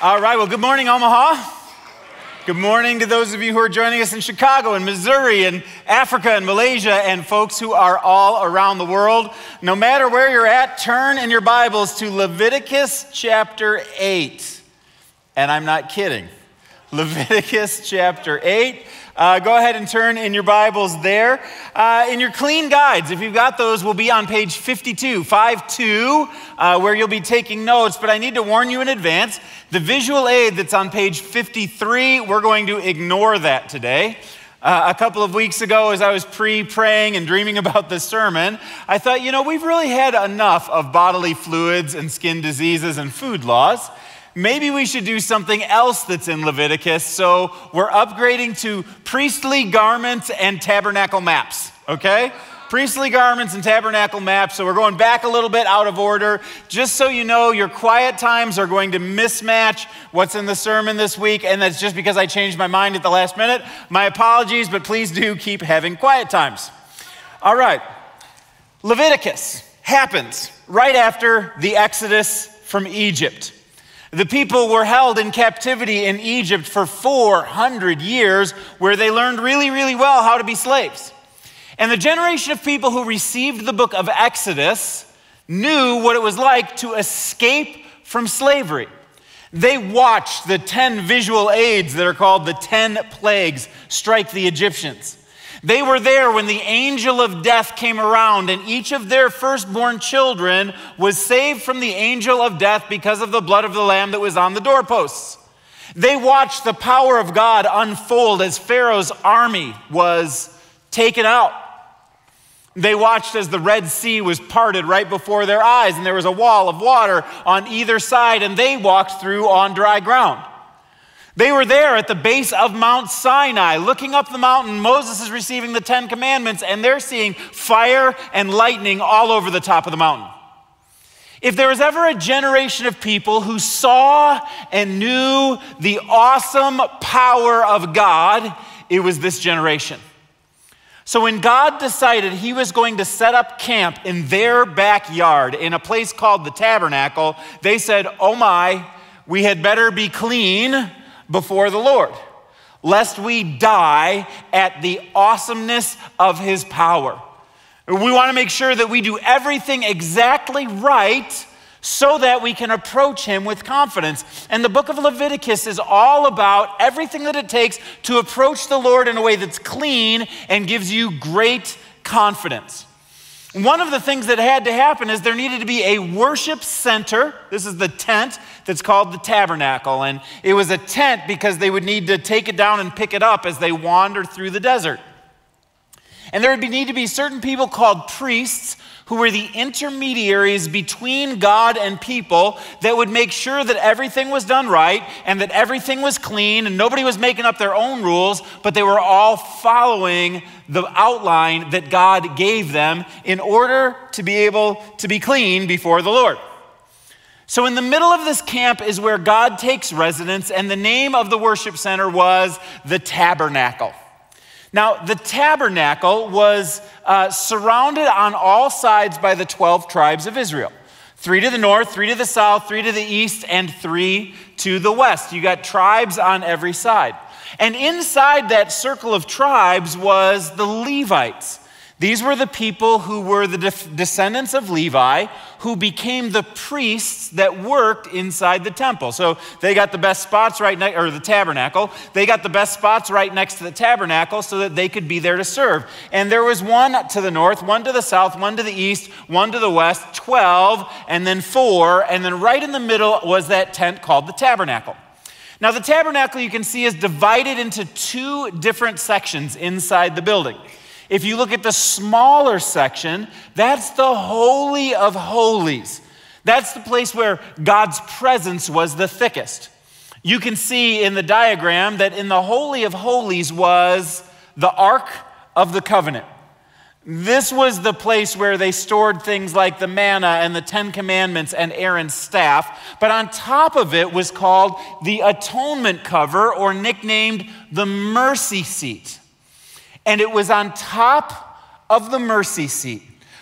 All right, well, good morning, Omaha. Good morning to those of you who are joining us in Chicago and Missouri and Africa and Malaysia and folks who are all around the world. No matter where you're at, turn in your Bibles to Leviticus chapter 8. And I'm not kidding. Leviticus chapter 8. Go ahead and turn in your Bibles there. In your clean guides, if you've got those, will be on page 52, where you'll be taking notes. But I need to warn you in advance, the visual aid that's on page 53, we're going to ignore that today. A couple of weeks ago, as I was praying and dreaming about this sermon, I thought, we've really had enough of bodily fluids and skin diseases and food laws. Maybe we should do something else that's in Leviticus, so we're upgrading to priestly garments and tabernacle maps, okay? Priestly garments and tabernacle maps, so we're going back a little bit out of order. Just so you know, your quiet times are going to mismatch what's in the sermon this week, and that's just because I changed my mind at the last minute. My apologies, but please do keep having quiet times. All right, Leviticus happens right after the Exodus from Egypt. The people were held in captivity in Egypt for 400 years, where they learned really, really well how to be slaves. And the generation of people who received the book of Exodus knew what it was like to escape from slavery. They watched the 10 visual aids that are called the 10 plagues strike the Egyptians. They were there when the angel of death came around, and each of their firstborn children was saved from the angel of death because of the blood of the lamb that was on the doorposts. They watched the power of God unfold as Pharaoh's army was taken out. They watched as the Red Sea was parted right before their eyes, and there was a wall of water on either side, and they walked through on dry ground. They were there at the base of Mount Sinai. Looking up the mountain, Moses is receiving the 10 commandments, and they're seeing fire and lightning all over the top of the mountain. If there was ever a generation of people who saw and knew the awesome power of God, it was this generation. So when God decided he was going to set up camp in their backyard in a place called the Tabernacle, they said, "Oh my, we had better be clean before the Lord, lest we die at the awesomeness of his power." We want to make sure that we do everything exactly right so that we can approach him with confidence. And the book of Leviticus is all about everything that it takes to approach the Lord in a way that's clean and gives you great confidence. One of the things that had to happen is there needed to be a worship center. This is the tent that's called the tabernacle. And it was a tent because they would need to take it down and pick it up as they wandered through the desert. And there would need to be certain people called priests who were the intermediaries between God and people that would make sure that everything was done right and that everything was clean and nobody was making up their own rules, but they were all following the outline that God gave them in order to be able to be clean before the Lord. So in the middle of this camp is where God takes residence, and the name of the worship center was the Tabernacle. Now, the tabernacle was surrounded on all sides by the 12 tribes of Israel. 3 to the north, 3 to the south, 3 to the east, and 3 to the west. You got tribes on every side. And inside that circle of tribes was the Levites. These were the people who were the descendants of Levi, who became the priests that worked inside the temple. So they got the best spots right next, or the tabernacle. They got the best spots right next to the tabernacle so that they could be there to serve. And there was one to the north, one to the south, one to the east, one to the west, 12, and then 4. And then right in the middle was that tent called the tabernacle. Now the tabernacle, you can see, is divided into 2 different sections inside the building. If you look at the smaller section, that's the Holy of Holies. That's the place where God's presence was the thickest. You can see in the diagram that in the Holy of Holies was the Ark of the Covenant. This was the place where they stored things like the manna and the 10 commandments and Aaron's staff. But on top of it was called the atonement cover, or nicknamed the mercy seat. And it was on top of the mercy seat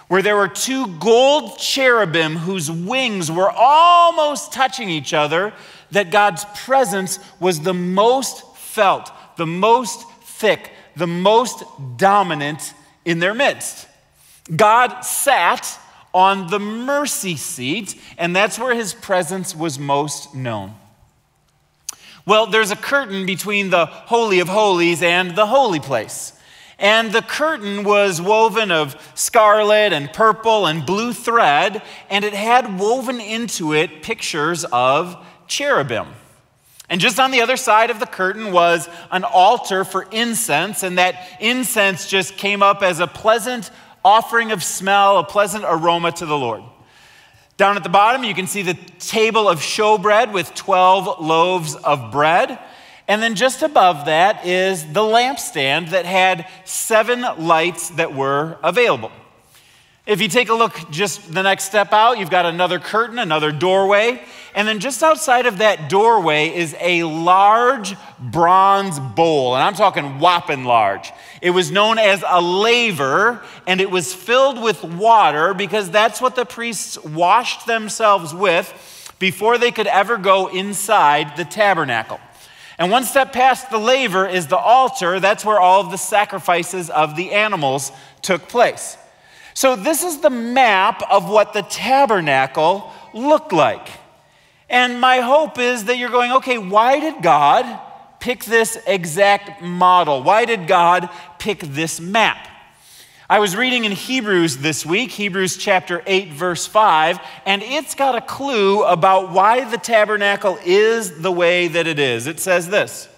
where there were two gold cherubim whose wings were almost touching each other, that God's presence was the most felt, the most thick, the most dominant in their midst. God sat on the mercy seat, and that's where his presence was most known. Well, there's a curtain between the Holy of Holies and the holy place. And the curtain was woven of scarlet and purple and blue thread, and it had woven into it pictures of cherubim. And just on the other side of the curtain was an altar for incense, and that incense just came up as a pleasant offering of smell, a pleasant aroma to the Lord. Down at the bottom, you can see the table of showbread with 12 loaves of bread. And then just above that is the lampstand that had 7 lights that were available. If you take a look just the next step out, you've got another curtain, another doorway. And then just outside of that doorway is a large bronze bowl. And I'm talking whopping large. It was known as a laver, and it was filled with water because that's what the priests washed themselves with before they could ever go inside the tabernacle. And one step past the laver is the altar. That's where all of the sacrifices of the animals took place. So this is the map of what the tabernacle looked like. And my hope is that you're going, okay, why did God pick this exact model? Why did God pick this map? I was reading in Hebrews this week, Hebrews chapter 8, verse 5, and it's got a clue about why the tabernacle is the way that it is. It says this: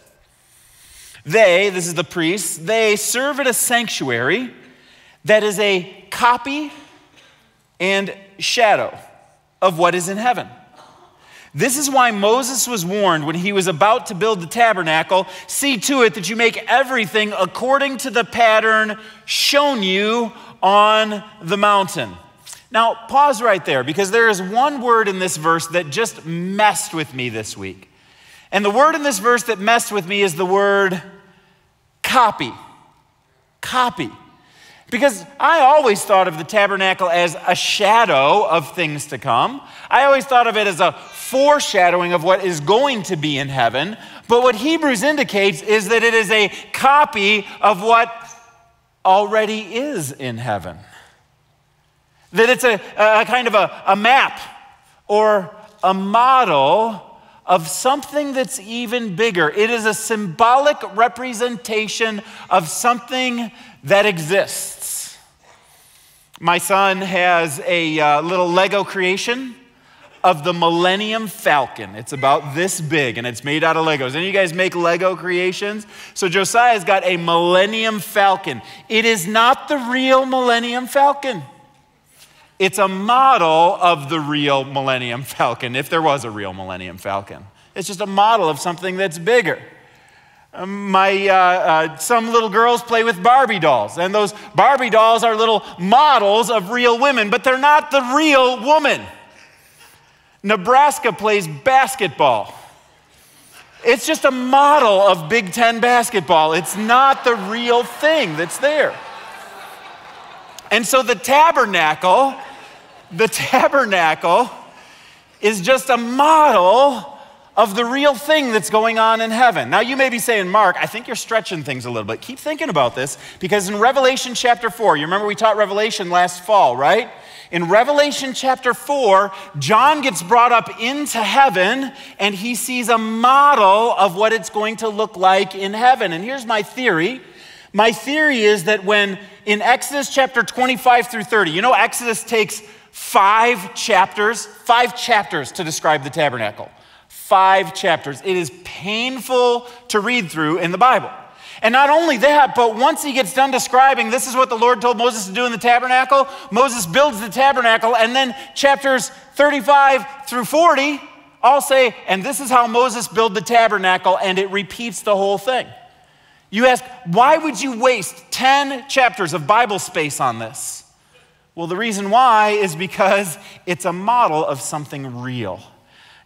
this is the priests, they serve at a sanctuary that is a copy and shadow of what is in heaven. This is why Moses was warned when he was about to build the tabernacle, see to it that you make everything according to the pattern shown you on the mountain. Now, pause right there, because there is one word in this verse that just messed with me this week. And the word in this verse that messed with me is the word copy. Copy. Because I always thought of the tabernacle as a shadow of things to come. I always thought of it as a foreshadowing of what is going to be in heaven. But what Hebrews indicates is that it is a copy of what already is in heaven. That it's a kind of a map or a model of something that's even bigger. It is a symbolic representation of something that exists. My son has a little Lego creation of the Millennium Falcon. It's about this big, and it's made out of Legos. Any of you guys make Lego creations? So Josiah's got a Millennium Falcon. It is not the real Millennium Falcon. It's a model of the real Millennium Falcon, if there was a real Millennium Falcon. It's just a model of something that's bigger. Some little girls play with Barbie dolls, and those Barbie dolls are little models of real women, but they're not the real woman. Nebraska plays basketball. It's just a model of Big Ten basketball. It's not the real thing that's there. And so the tabernacle is just a model of the real thing that's going on in heaven. Now you may be saying, Mark, I think you're stretching things a little bit. Keep thinking about this, because in Revelation chapter 4, you remember we taught Revelation last fall, right? In Revelation chapter 4, John gets brought up into heaven, and he sees a model of what it's going to look like in heaven. And here's my theory. My theory is that when in Exodus chapter 25 through 30, you know Exodus takes 5 chapters to describe the tabernacle. 5 chapters. It is painful to read through in the Bible. And not only that, but once he gets done describing this is what the Lord told Moses to do in the tabernacle, Moses builds the tabernacle, and then chapters 35 through 40 all say, and this is how Moses built the tabernacle, and it repeats the whole thing. You ask, why would you waste 10 chapters of Bible space on this? Well, the reason why is because it's a model of something real.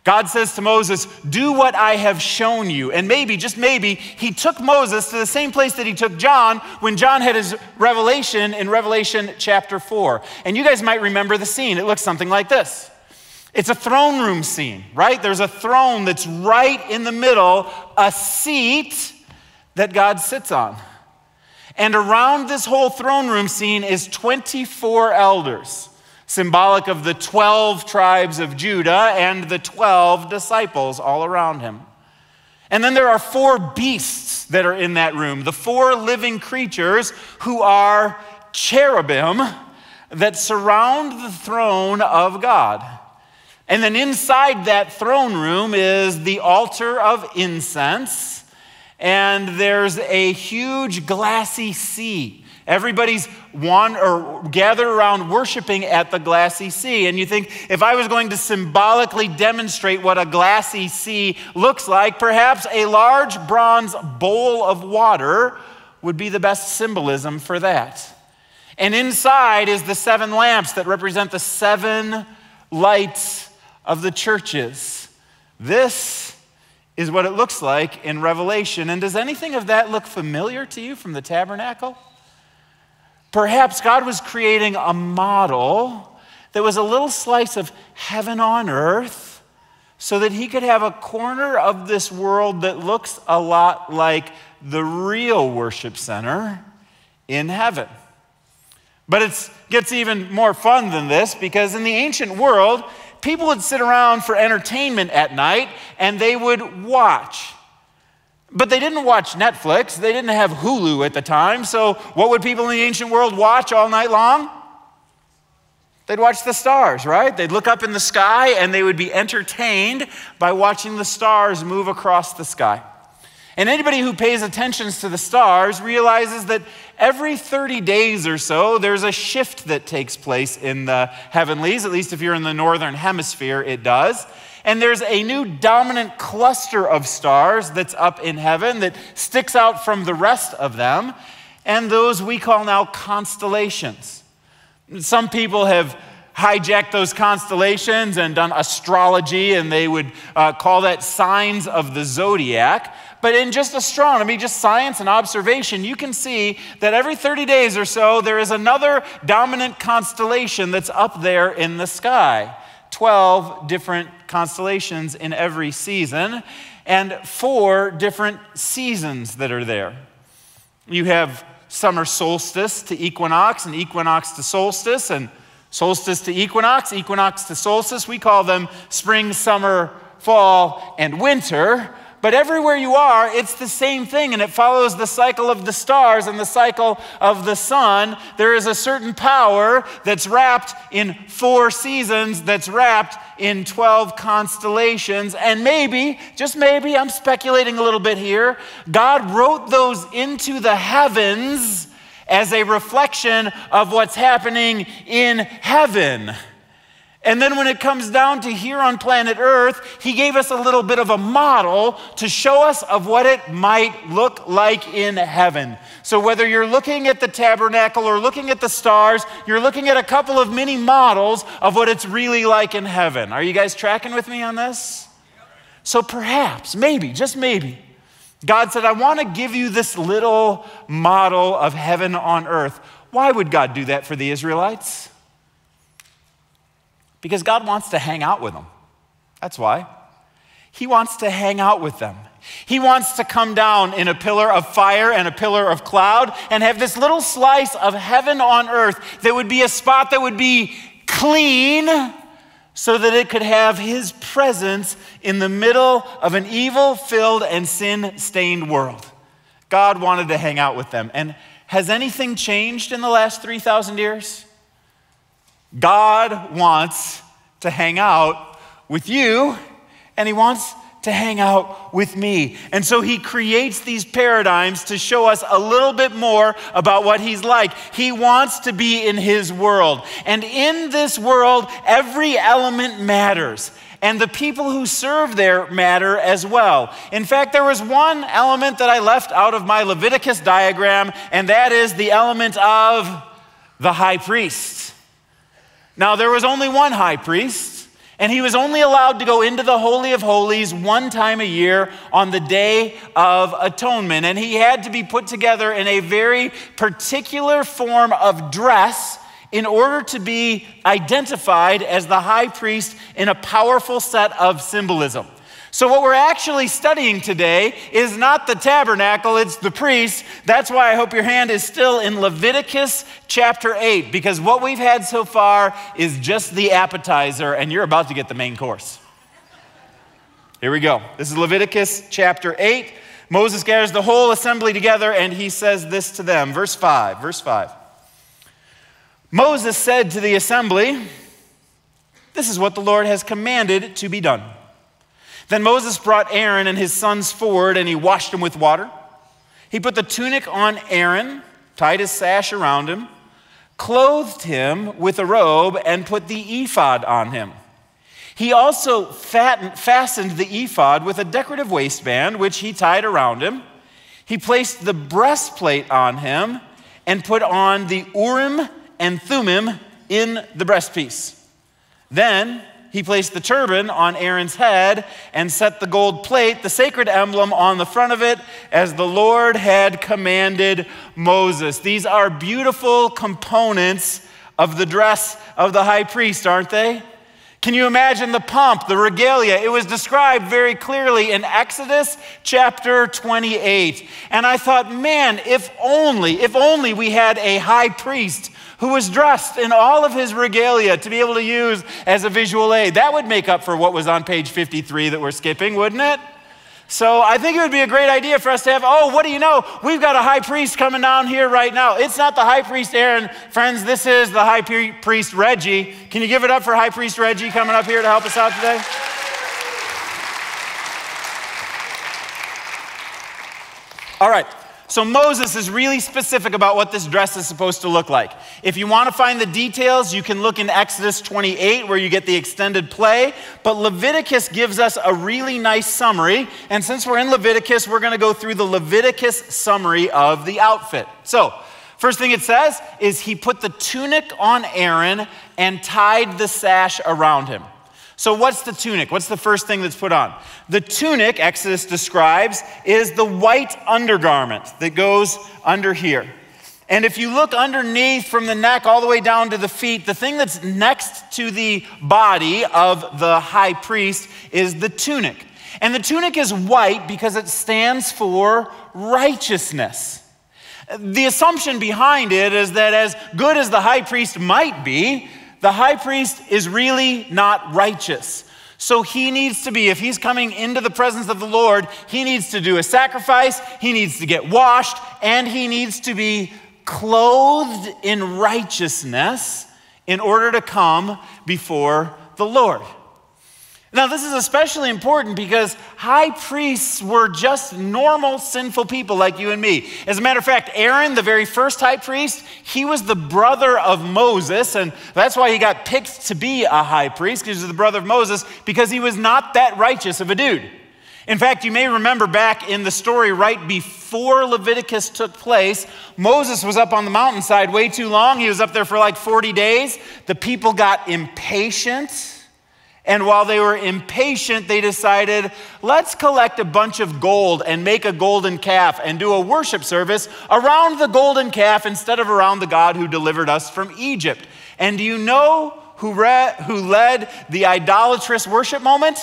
God says to Moses, do what I have shown you. And maybe, just maybe, he took Moses to the same place that he took John when John had his revelation in Revelation chapter 4. And you guys might remember the scene. It looks something like this. It's a throne room scene, right? There's a throne that's right in the middle, a seat that God sits on. And around this whole throne room scene is 24 elders, symbolic of the 12 tribes of Judah and the 12 disciples all around him. And then there are 4 beasts that are in that room, the 4 living creatures who are cherubim that surround the throne of God. And then inside that throne room is the altar of incense, and there's a huge glassy sea. Everybody's gathered around worshiping at the glassy sea. And you think, if I was going to symbolically demonstrate what a glassy sea looks like, perhaps a large bronze bowl of water would be the best symbolism for that. And inside is the 7 lamps that represent the 7 lights of the churches. This is what it looks like in Revelation. And does anything of that look familiar to you from the tabernacle? Perhaps God was creating a model that was a little slice of heaven on earth so that he could have a corner of this world that looks a lot like the real worship center in heaven. But it gets even more fun than this, because in the ancient world, people would sit around for entertainment at night and they would watch. But they didn't watch Netflix. They didn't have Hulu at the time. So what would people in the ancient world watch all night long? They'd watch the stars, right? They'd look up in the sky and they would be entertained by watching the stars move across the sky. And anybody who pays attention to the stars realizes that every 30 days or so, there's a shift that takes place in the heavenlies. At least if you're in the northern hemisphere, it does. And there's a new dominant cluster of stars that's up in heaven that sticks out from the rest of them. And those we call now constellations. Some people have hijacked those constellations and done astrology, and they would call that signs of the zodiac. But in just astronomy, just science and observation, you can see that every 30 days or so, there is another dominant constellation that's up there in the sky. 12 different constellations in every season, and 4 different seasons that are there. You have summer solstice to equinox, and equinox to solstice, and solstice to equinox, equinox to solstice. We call them spring, summer, fall, and winter. But everywhere you are, it's the same thing, and it follows the cycle of the stars and the cycle of the sun. There is a certain power that's wrapped in 4 seasons, that's wrapped in 12 constellations, and maybe, just maybe, I'm speculating a little bit here, God wrote those into the heavens as a reflection of what's happening in heaven. And then when it comes down to here on planet Earth, he gave us a little bit of a model to show us of what it might look like in heaven. So whether you're looking at the tabernacle or looking at the stars, you're looking at a couple of mini models of what it's really like in heaven. Are you guys tracking with me on this? So perhaps, maybe, just maybe, God said, I want to give you this little model of heaven on earth. Why would God do that for the Israelites? Because God wants to hang out with them. That's why. He wants to hang out with them. He wants to come down in a pillar of fire and a pillar of cloud and have this little slice of heaven on earth that would be a spot that would be clean so that it could have his presence in the middle of an evil-filled and sin-stained world. God wanted to hang out with them. And has anything changed in the last 3,000 years? God wants to hang out with you, and he wants to hang out with me. And so he creates these paradigms to show us a little bit more about what he's like. He wants to be in his world. And in this world, every element matters. And the people who serve there matter as well. In fact, there was one element that I left out of my Leviticus diagram, and that is the element of the high priest. Now, there was only one high priest, And he was only allowed to go into the Holy of Holies one time a year on the Day of Atonement. And he had to be put together in a very particular form of dress in order to be identified as the high priest in a powerful set of symbolism. So what we're actually studying today is not the tabernacle, it's the priest. That's why I hope your hand is still in Leviticus chapter 8, because what we've had so far is just the appetizer, and you're about to get the main course. Here we go. This is Leviticus chapter 8. Moses gathers the whole assembly together, and he says this to them. Verse 5. Moses said to the assembly, "This is what the Lord has commanded to be done." Then Moses brought Aaron and his sons forward, and he washed them with water. He put the tunic on Aaron, tied his sash around him, clothed him with a robe, and put the ephod on him. He also fastened the ephod with a decorative waistband, which he tied around him. He placed the breastplate on him and put on the Urim and Thummim in the breastpiece. Then he placed the turban on Aaron's head and set the gold plate, the sacred emblem, on the front of it, as the Lord had commanded Moses. These are beautiful components of the dress of the high priest, aren't they? Can you imagine the pomp, the regalia? It was described very clearly in Exodus chapter 28. And I thought, man, if only we had a high priest who was dressed in all of his regalia to be able to use as a visual aid. That would make up for what was on page 53 that we're skipping, wouldn't it? So I think it would be a great idea for us to have, what do you know? We've got a high priest coming down here right now. It's not the high priest Aaron. Friends, this is the high priest Reggie. Can you give it up for high priest Reggie coming up here to help us out today? All right. So Moses is really specific about what this dress is supposed to look like. If you want to find the details, you can look in Exodus 28 where you get the extended play. But Leviticus gives us a really nice summary. And since we're in Leviticus, we're going to go through the Leviticus summary of the outfit. So first thing it says is he put the tunic on Aaron and tied the sash around him. So what's the tunic? What's the first thing that's put on? The tunic, Exodus describes, is the white undergarment that goes under here. And if you look underneath from the neck all the way down to the feet, the thing that's next to the body of the high priest is the tunic. And the tunic is white because it stands for righteousness. The assumption behind it is that as good as the high priest might be, the high priest is really not righteous. So he needs to be, if he's coming into the presence of the Lord, he needs to do a sacrifice, he needs to get washed, and he needs to be clothed in righteousness in order to come before the Lord. Now, this is especially important because high priests were just normal, sinful people like you and me. As a matter of fact, Aaron, the very first high priest, he was the brother of Moses, and that's why he got picked to be a high priest, because he was the brother of Moses, because he was not that righteous of a dude. In fact, you may remember back in the story right before Leviticus took place, Moses was up on the mountainside way too long. He was up there for like 40 days. The people got impatient. And while they were impatient, they decided, let's collect a bunch of gold and make a golden calf and do a worship service around the golden calf instead of around the God who delivered us from Egypt. And do you know who led the idolatrous worship moment?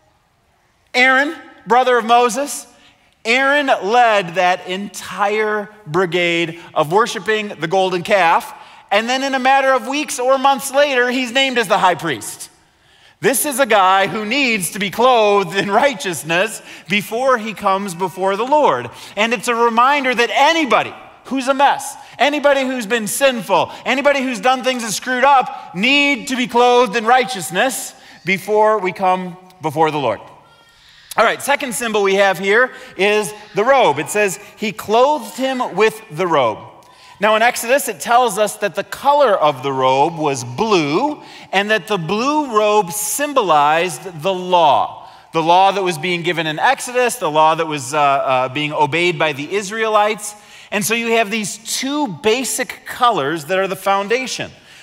Aaron, brother of Moses. Aaron led that entire brigade of worshiping the golden calf. And then in a matter of weeks or months later, he's named as the high priest. This is a guy who needs to be clothed in righteousness before he comes before the Lord. And it's a reminder that anybody who's a mess, anybody who's been sinful, anybody who's done things that screwed up, need to be clothed in righteousness before we come before the Lord. All right, second symbol we have here is the robe. It says, he clothed him with the robe. Now in Exodus, it tells us that the color of the robe was blue, and that the blue robe symbolized the law that was being given in Exodus, the law that was being obeyed by the Israelites. And so you have these two basic colors that are the foundation.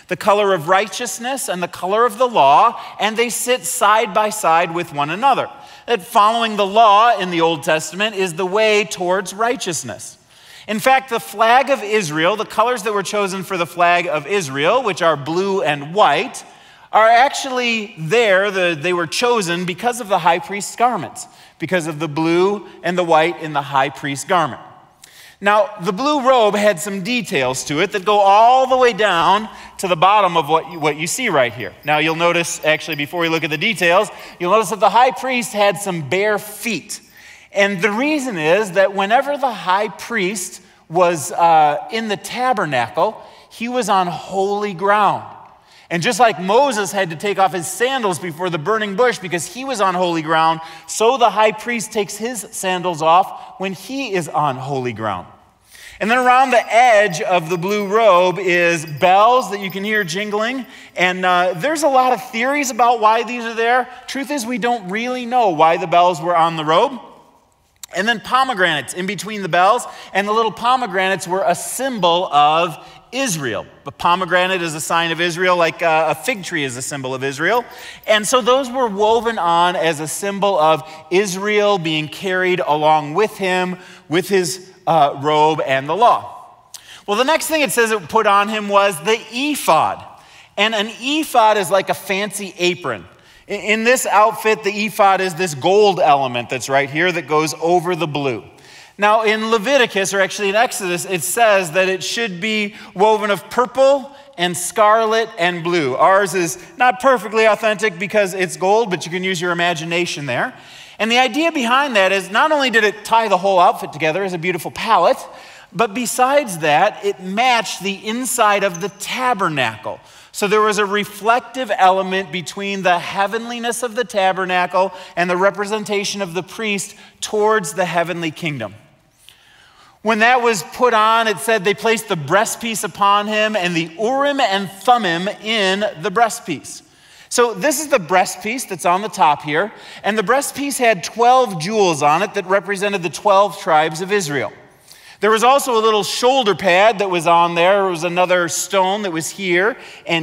the color of righteousness and the color of the law, and they sit side by side with one another. That following the law in the Old Testament is the way towards righteousness. In fact, the flag of Israel, the colors that were chosen for the flag of Israel, which are blue and white, are actually they were chosen because of the high priest's garments, because of the blue and the white in the high priest's garment. Now, the blue robe had some details to it that go all the way down to the bottom of what you see right here. Now, you'll notice, actually, before we look at the details, you'll notice that the high priest had some bare feet. And the reason is that whenever the high priest was in the tabernacle, he was on holy ground. And just like Moses had to take off his sandals before the burning bush because he was on holy ground, so the high priest takes his sandals off when he is on holy ground. And then around the edge of the blue robe is bells that you can hear jingling. And there's a lot of theories about why these are there. Truth is, we don't really know why the bells were on the robe. And then pomegranates in between the bells. And the little pomegranates were a symbol of Israel. The pomegranate is a sign of Israel, like a fig tree is a symbol of Israel. And so those were woven on as a symbol of Israel being carried along with him, with his robe and the law. Well, the next thing it says it put on him was the ephod. And an ephod is like a fancy apron. In this outfit, the ephod is this gold element that's right here that goes over the blue. Now, in Leviticus, or actually in Exodus, it says that it should be woven of purple and scarlet and blue. Ours is not perfectly authentic because it's gold, but you can use your imagination there. And the idea behind that is not only did it tie the whole outfit together as a beautiful palette, but besides that, it matched the inside of the tabernacle. So there was a reflective element between the heavenliness of the tabernacle and the representation of the priest towards the heavenly kingdom. When that was put on, it said they placed the breastpiece upon him and the Urim and Thummim in the breastpiece. So this is the breastpiece that's on the top here, and the breastpiece had 12 jewels on it that represented the 12 tribes of Israel. There was also a little shoulder pad that was on there. There was another stone that was here, and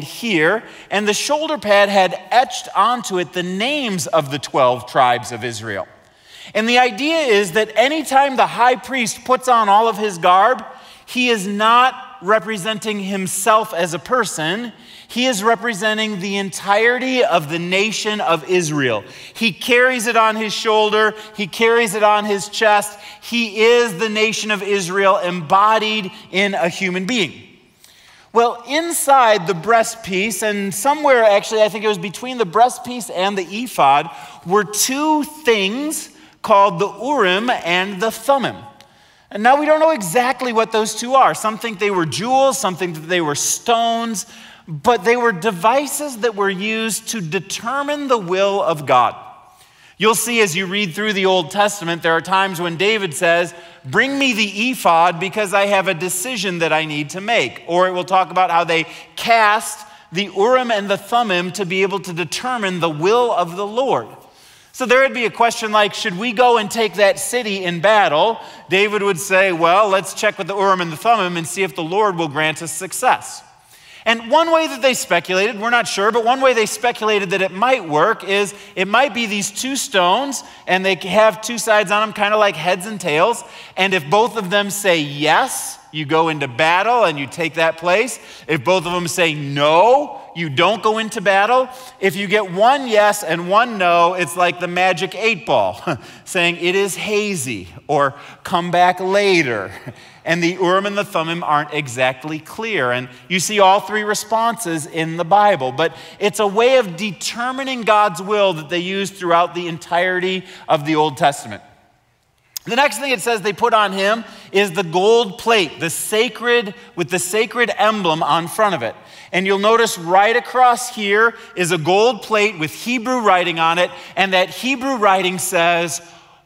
the shoulder pad had etched onto it the names of the 12 tribes of Israel. And the idea is that anytime the high priest puts on all of his garb, he is not representing himself as a person. He is representing the entirety of the nation of Israel. He carries it on his shoulder. He carries it on his chest. He is the nation of Israel embodied in a human being. Well, inside the breastpiece, and somewhere actually, I think it was between the breastpiece and the ephod, were two things called the Urim and the Thummim. And now we don't know exactly what those two are. Some think they were jewels, some think that they were stones, but they were devices that were used to determine the will of God. You'll see as you read through the Old Testament, there are times when David says, "Bring me the ephod because I have a decision that I need to make." Or it will talk about how they cast the Urim and the Thummim to be able to determine the will of the Lord. So there would be a question like, should we go and take that city in battle? David would say, well, let's check with the Urim and the Thummim and see if the Lord will grant us success. And one way that they speculated, we're not sure, but one way they speculated that it might work is it might be these two stones, and they have two sides on them, kind of like heads and tails. And if both of them say yes, you go into battle and you take that place. If both of them say no, you don't go into battle. If you get one yes and one no, it's like the magic 8 ball, saying it is hazy or come back later. And the Urim and the Thummim aren't exactly clear. And you see all three responses in the Bible. But it's a way of determining God's will that they use throughout the entirety of the Old Testament. The next thing it says they put on him is the gold plate, with the sacred emblem on front of it. And you'll notice right across here is a gold plate with Hebrew writing on it. And that Hebrew writing says,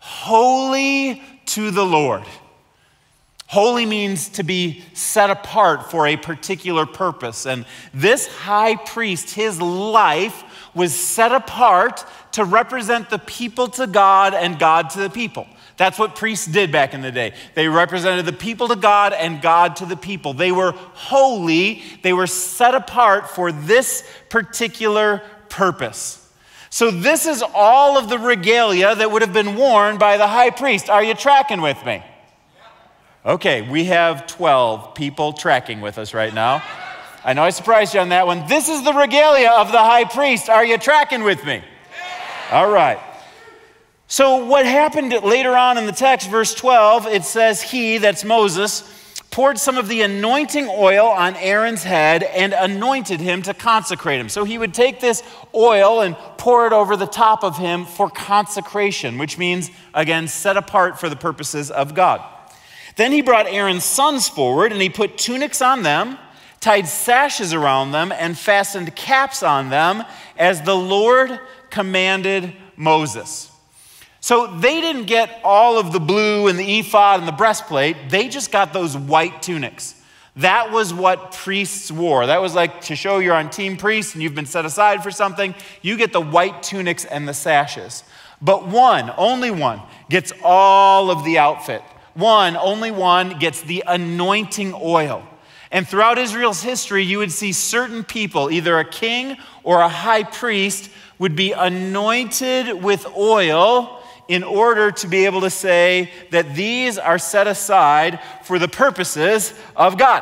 "Holy to the Lord." Holy means to be set apart for a particular purpose. And this high priest, his life was set apart to represent the people to God and God to the people. That's what priests did back in the day. They represented the people to God and God to the people. They were holy. They were set apart for this particular purpose. So this is all of the regalia that would have been worn by the high priest. Are you tracking with me? Okay, we have 12 people tracking with us right now. I know I surprised you on that one. This is the regalia of the high priest. Are you tracking with me? All right. So what happened later on in the text, verse 12, it says he, that's Moses, poured some of the anointing oil on Aaron's head and anointed him to consecrate him. So he would take this oil and pour it over the top of him for consecration, which means, again, set apart for the purposes of God. Then he brought Aaron's sons forward and he put tunics on them, tied sashes around them, and fastened caps on them as the Lord commanded Moses. So they didn't get all of the blue and the ephod and the breastplate. They just got those white tunics. That was what priests wore. That was like to show you're on team priest and you've been set aside for something. You get the white tunics and the sashes. But one, only one, gets all of the outfit. Only one gets the anointing oil. And throughout Israel's history, you would see certain people, either a king or a high priest, would be anointed with oil in order to be able to say that these are set aside for the purposes of God.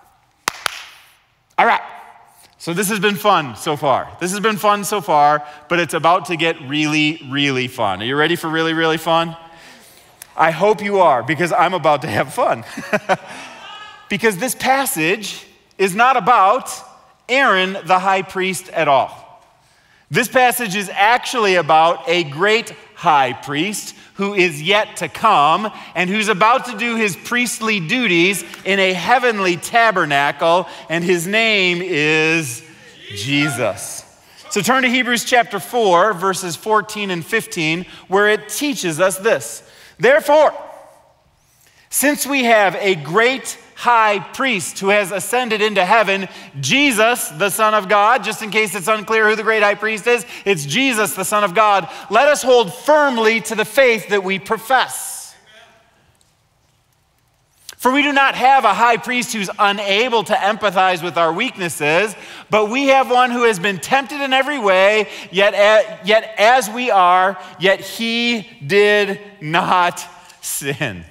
All right, so this has been fun so far. But it's about to get really, really fun. Are you ready for really, really fun? I hope you are, because I'm about to have fun. Because this passage is not about Aaron, the high priest, at all. This passage is actually about a great high priest who is yet to come and who's about to do his priestly duties in a heavenly tabernacle, and his name is Jesus. So turn to Hebrews chapter 4, verses 14 and 15, where it teaches us this. Therefore, since we have a great high priest who has ascended into heaven, Jesus, the Son of God, just in case it's unclear who the great high priest is, it's Jesus, the Son of God. Let us hold firmly to the faith that we profess. For we do not have a high priest who's unable to empathize with our weaknesses, but we have one who has been tempted in every way, yet as we are, yet he did not sin.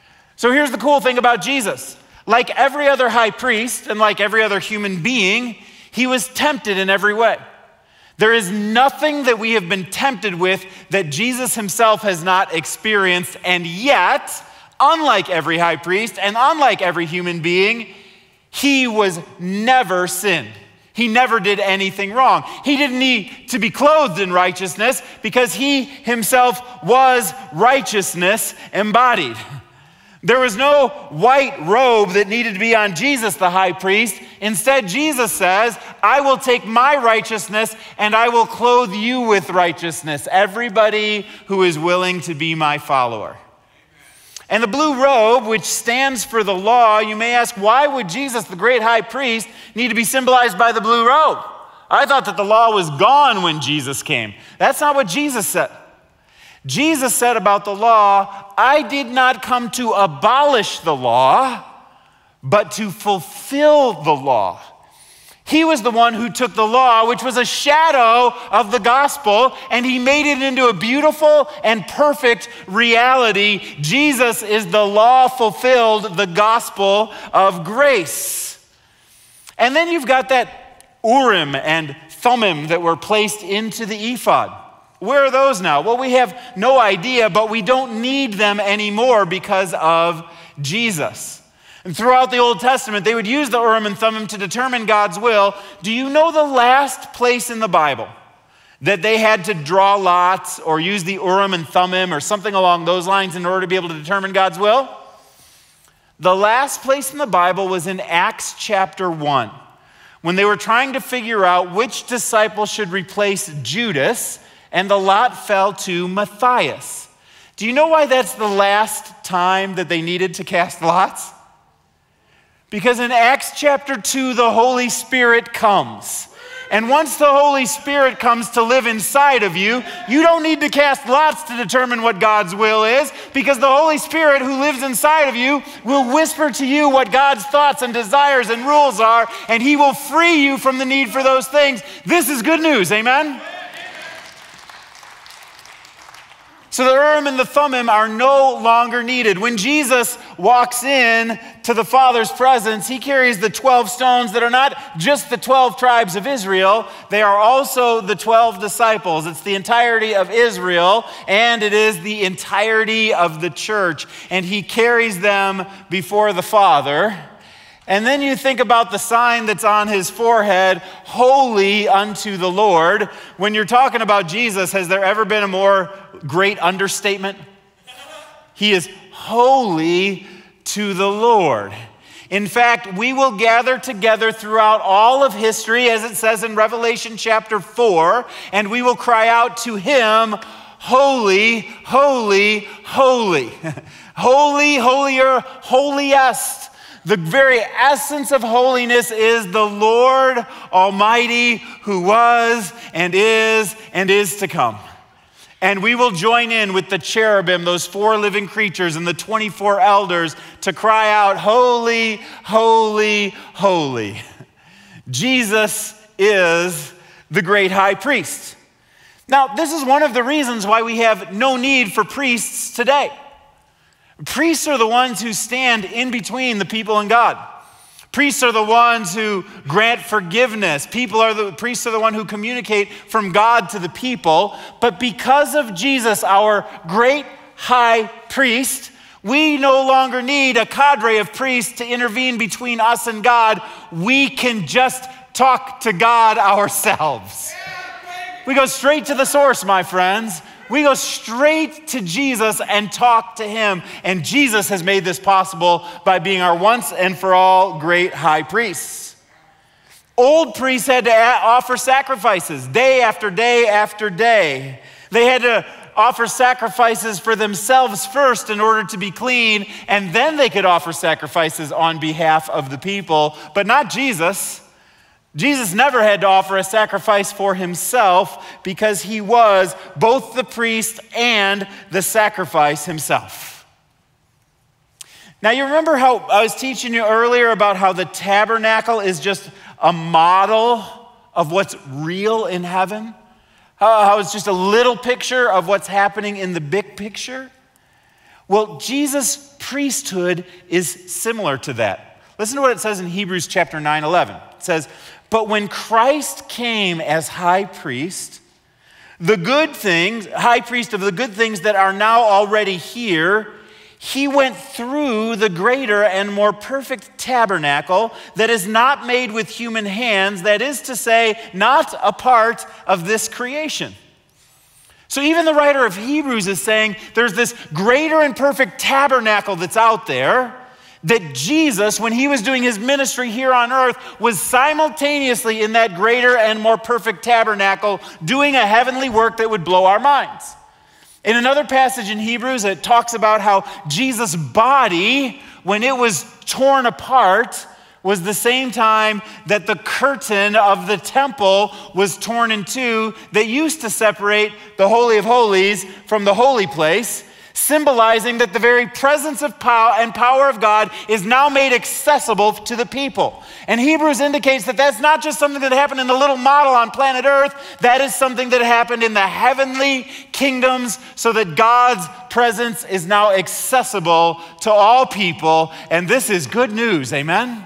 So here's the cool thing about Jesus. Like every other high priest and like every other human being, he was tempted in every way. There is nothing that we have been tempted with that Jesus himself has not experienced, and yet, unlike every high priest and unlike every human being, he was never sinned. He never did anything wrong. He didn't need to be clothed in righteousness because he himself was righteousness embodied. There was no white robe that needed to be on Jesus, the high priest. Instead, Jesus says, I will take my righteousness and I will clothe you with righteousness, everybody who is willing to be my follower. And the blue robe, which stands for the law, you may ask, why would Jesus, the great high priest, need to be symbolized by the blue robe? I thought that the law was gone when Jesus came. That's not what Jesus said. Jesus said about the law, I did not come to abolish the law, but to fulfill the law. He was the one who took the law, which was a shadow of the gospel, and he made it into a beautiful and perfect reality. Jesus is the law fulfilled, the gospel of grace. And then you've got that Urim and Thummim that were placed into the ephod. Where are those now? Well, we have no idea, but we don't need them anymore because of Jesus. And throughout the Old Testament, they would use the Urim and Thummim to determine God's will. Do you know the last place in the Bible that they had to draw lots or use the Urim and Thummim or something along those lines in order to be able to determine God's will? The last place in the Bible was in Acts chapter 1, when they were trying to figure out which disciple should replace Judas, and the lot fell to Matthias. Do you know why that's the last time that they needed to cast lots? Because in Acts chapter 2, the Holy Spirit comes. And once the Holy Spirit comes to live inside of you, you don't need to cast lots to determine what God's will is, because the Holy Spirit who lives inside of you will whisper to you what God's thoughts and desires and rules are, and he will free you from the need for those things. This is good news, amen? So the Urim and the Thummim are no longer needed. When Jesus walks in to the Father's presence, he carries the 12 stones that are not just the 12 tribes of Israel, they are also the 12 disciples. It's the entirety of Israel, and it is the entirety of the church. And he carries them before the Father. And then you think about the sign that's on his forehead, holy unto the Lord. When you're talking about Jesus, has there ever been a more great understatement? He is holy to the Lord. In fact, we will gather together throughout all of history, as it says in Revelation chapter 4, and we will cry out to him, holy, holy, holy. Holy, holier, holiest. The very essence of holiness is the Lord Almighty, who was and is to come. And we will join in with the cherubim, those 4 living creatures, and the 24 elders to cry out, holy, holy, holy. Jesus is the great high priest. Now, this is one of the reasons why we have no need for priests today. Priests are the ones who stand in between the people and God. Priests are the ones who grant forgiveness. Priests are the ones who communicate from God to the people. But because of Jesus, our great high priest, we no longer need a cadre of priests to intervene between us and God. We can just talk to God ourselves. We go straight to the source, my friends. We go straight to Jesus and talk to him. And Jesus has made this possible by being our once and for all great high priests. Old priests had to offer sacrifices day after day after day. They had to offer sacrifices for themselves first in order to be clean, and then they could offer sacrifices on behalf of the people, but not Jesus. Jesus never had to offer a sacrifice for himself because he was both the priest and the sacrifice himself. Now, you remember how I was teaching you earlier about how the tabernacle is just a model of what's real in heaven? How it's just a little picture of what's happening in the big picture? Well, Jesus' priesthood is similar to that. Listen to what it says in Hebrews chapter 9:11. It says, but when Christ came as high priest, high priest of the good things that are now already here, he went through the greater and more perfect tabernacle that is not made with human hands, that is to say, not a part of this creation. So even the writer of Hebrews is saying there's this greater and perfect tabernacle that's out there, that Jesus, when he was doing his ministry here on earth, was simultaneously in that greater and more perfect tabernacle doing a heavenly work that would blow our minds. In another passage in Hebrews, it talks about how Jesus' body, when it was torn apart, was the same time that the curtain of the temple was torn in two that used to separate the Holy of Holies from the holy place, symbolizing that the very presence of power and power of God is now made accessible to the people. And Hebrews indicates that that's not just something that happened in a little model on planet Earth. That is something that happened in the heavenly kingdoms, so that God's presence is now accessible to all people. And this is good news, amen?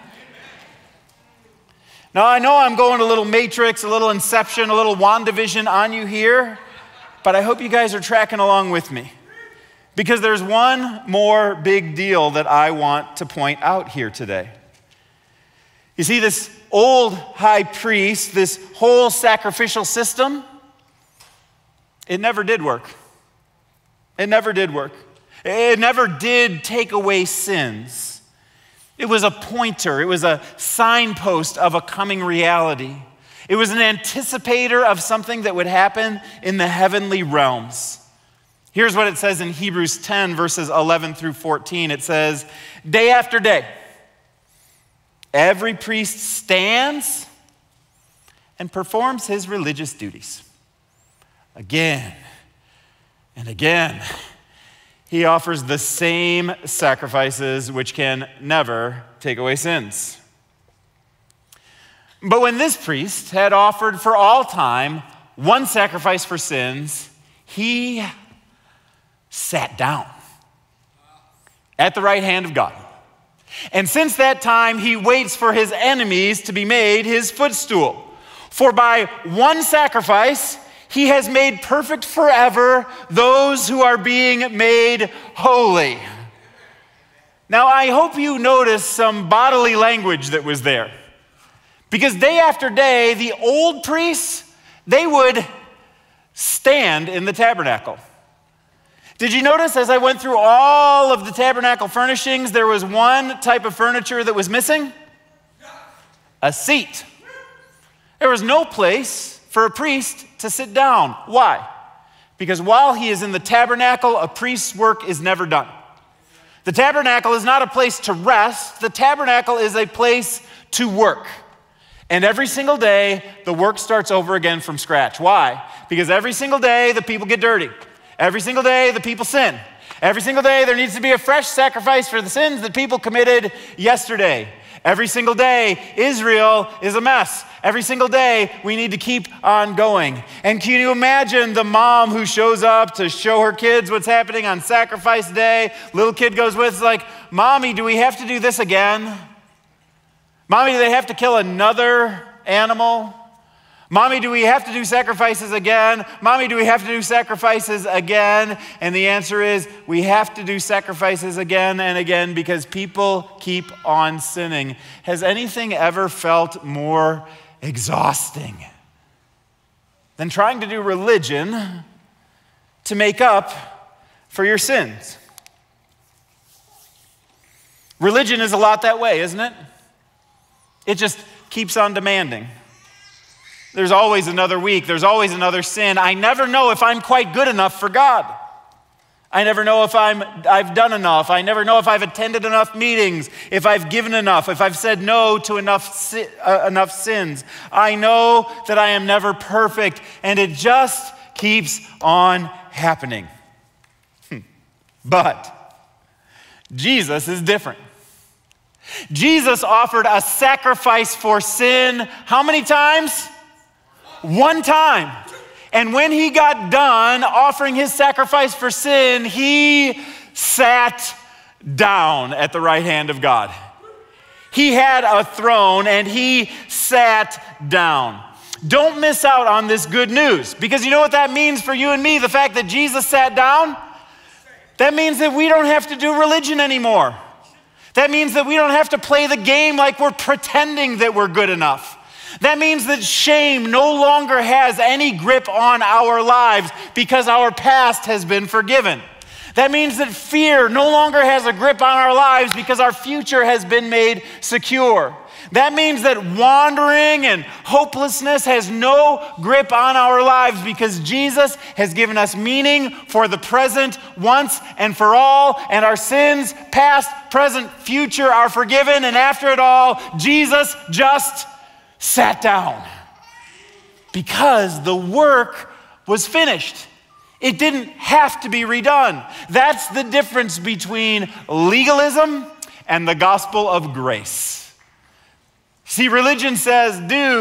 Now, I know I'm going a little Matrix, a little Inception, a little WandaVision on you here, but I hope you guys are tracking along with me. Because there's one more big deal that I want to point out here today. You see, this old high priest, this whole sacrificial system, it never did work. It never did work. It never did take away sins. It was a pointer. It was a signpost of a coming reality. It was an anticipator of something that would happen in the heavenly realms. Here's what it says in Hebrews 10, verses 11 through 14. It says, day after day, every priest stands and performs his religious duties. Again and again, he offers the same sacrifices which can never take away sins. But when this priest had offered for all time one sacrifice for sins, he sat down at the right hand of God. And since that time, he waits for his enemies to be made his footstool. For by one sacrifice, he has made perfect forever those who are being made holy. Now, I hope you noticed some bodily language that was there. Because day after day, the old priests, they would stand in the tabernacle. Did you notice as I went through all of the tabernacle furnishings, there was one type of furniture that was missing? A seat. There was no place for a priest to sit down. Why? Because while he is in the tabernacle, a priest's work is never done. The tabernacle is not a place to rest. The tabernacle is a place to work. And every single day, the work starts over again from scratch. Why? Because every single day, the people get dirty. Every single day, the people sin. Every single day, there needs to be a fresh sacrifice for the sins that people committed yesterday. Every single day, Israel is a mess. Every single day, we need to keep on going. And can you imagine the mom who shows up to show her kids what's happening on sacrifice day? Little kid goes with, like, Mommy, do we have to do this again? Mommy, do they have to kill another animal? Mommy, do we have to do sacrifices again? Mommy, do we have to do sacrifices again? And the answer is, we have to do sacrifices again and again because people keep on sinning. Has anything ever felt more exhausting than trying to do religion to make up for your sins? Religion is a lot that way, isn't it? It just keeps on demanding. There's always another week. There's always another sin. I never know if I'm quite good enough for God. I never know if I've done enough. I never know if I've attended enough meetings, if I've given enough, if I've said no to enough sins. I know that I am never perfect, and it just keeps on happening. But Jesus is different. Jesus offered a sacrifice for sin how many times? One time. And when he got done offering his sacrifice for sin, he sat down at the right hand of God. He had a throne and he sat down. Don't miss out on this good news, because you know what that means for you and me, the fact that Jesus sat down? That means that we don't have to do religion anymore. That means that we don't have to play the game like we're pretending that we're good enough. That means that shame no longer has any grip on our lives because our past has been forgiven. That means that fear no longer has a grip on our lives because our future has been made secure. That means that wandering and hopelessness has no grip on our lives because Jesus has given us meaning for the present once and for all, and our sins, past, present, future, are forgiven, and after it all, Jesus just sat down because the work was finished. It didn't have to be redone. That's the difference between legalism and the gospel of grace. See, religion says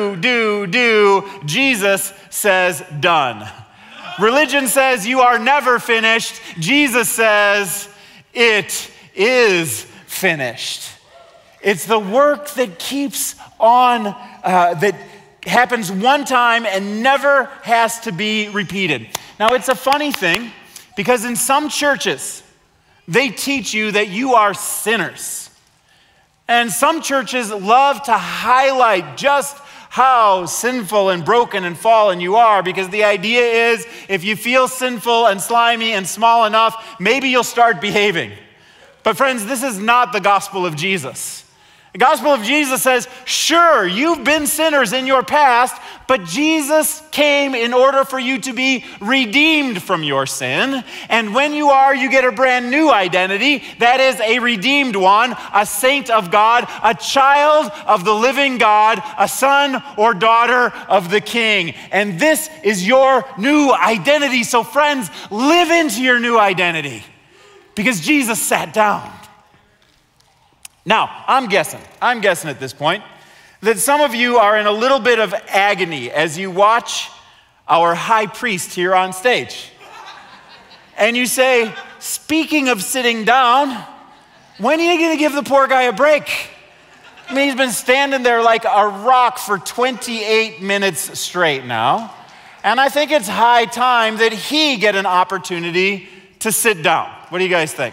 do. Jesus says done. Religion says you are never finished. Jesus says it is finished. It's the work that keeps on, that happens one time and never has to be repeated. Now, it's a funny thing because in some churches, they teach you that you are sinners. And some churches love to highlight just how sinful and broken and fallen you are, because the idea is if you feel sinful and slimy and small enough, maybe you'll start behaving. But friends, this is not the gospel of Jesus. The gospel of Jesus says, sure, you've been sinners in your past, but Jesus came in order for you to be redeemed from your sin. And when you are, you get a brand new identity. That is a redeemed one, a saint of God, a child of the living God, a son or daughter of the King. And this is your new identity. So friends, live into your new identity because Jesus sat down. Now, I'm guessing at this point that some of you are in a little bit of agony as you watch our high priest here on stage. And you say, speaking of sitting down, when are you going to give the poor guy a break? I mean, he's been standing there like a rock for 28 minutes straight now. And I think it's high time that he get an opportunity to sit down. What do you guys think?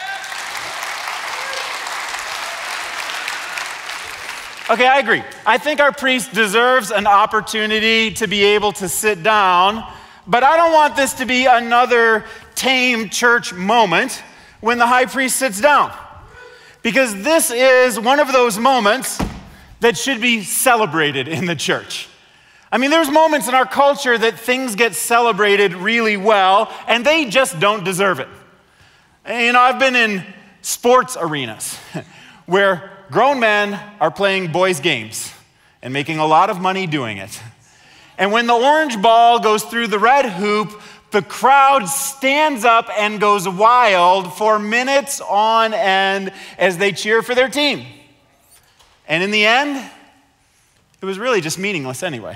Okay, I agree. I think our priest deserves an opportunity to be able to sit down, but I don't want this to be another tame church moment when the high priest sits down, because this is one of those moments that should be celebrated in the church. I mean, there's moments in our culture that things get celebrated really well, and they just don't deserve it. You know, I've been in sports arenas where grown men are playing boys' games and making a lot of money doing it. And when the orange ball goes through the red hoop, the crowd stands up and goes wild for minutes on end as they cheer for their team. And in the end, it was really just meaningless anyway.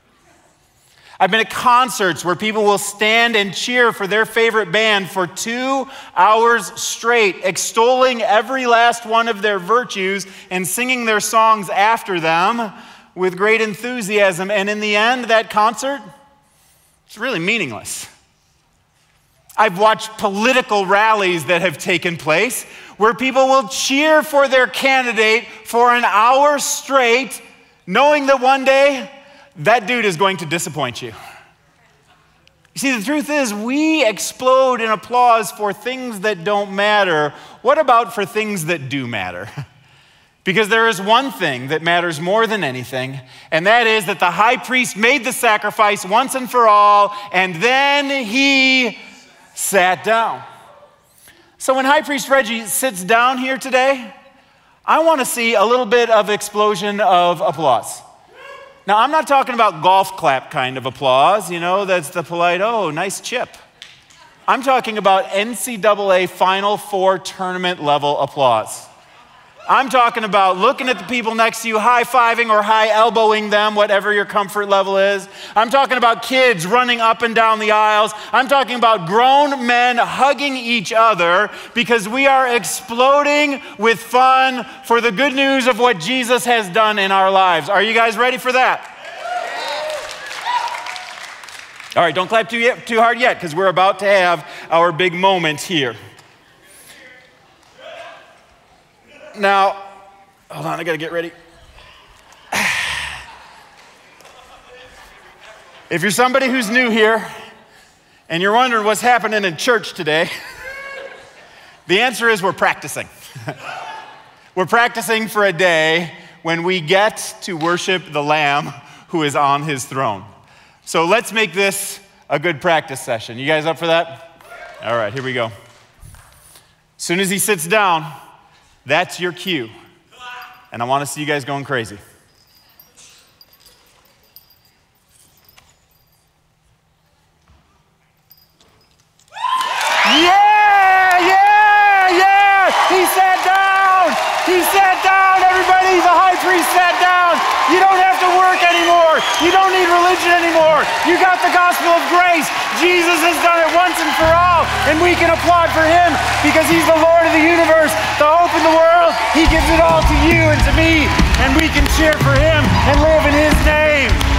I've been at concerts where people will stand and cheer for their favorite band for 2 hours straight, extolling every last one of their virtues and singing their songs after them with great enthusiasm. And in the end, that concert, it's really meaningless. I've watched political rallies that have taken place where people will cheer for their candidate for an hour straight, knowing that one day, that dude is going to disappoint you. You see, the truth is, we explode in applause for things that don't matter. What about for things that do matter? Because there is one thing that matters more than anything, and that is that the high priest made the sacrifice once and for all, and then he sat down. So when High Priest Reggie sits down here today, I want to see a little bit of explosion of applause. Now, I'm not talking about golf clap kind of applause, you know, that's the polite, oh, nice chip. I'm talking about NCAA Final Four tournament level applause. I'm talking about looking at the people next to you, high-fiving or high-elbowing them, whatever your comfort level is. I'm talking about kids running up and down the aisles. I'm talking about grown men hugging each other because we are exploding with fun for the good news of what Jesus has done in our lives. Are you guys ready for that? All right, don't clap too hard yet because we're about to have our big moment here. Now, hold on, I gotta get ready. If you're somebody who's new here and you're wondering what's happening in church today, the answer is we're practicing. We're practicing for a day when we get to worship the Lamb who is on his throne. So let's make this a good practice session. You guys up for that? All right, here we go. As soon as he sits down, that's your cue. And I want to see you guys going crazy. Yeah, yeah, yeah! He sat down! He sat down, everybody! The high priest sat down! You don't have to work anymore! You don't need religion anymore! You got the gospel of grace! Jesus has done it once and for all, and we can applaud for him because he's the Lord of the universe, the hope in the world. He gives it all to you and to me, and we can cheer for him and live in his name.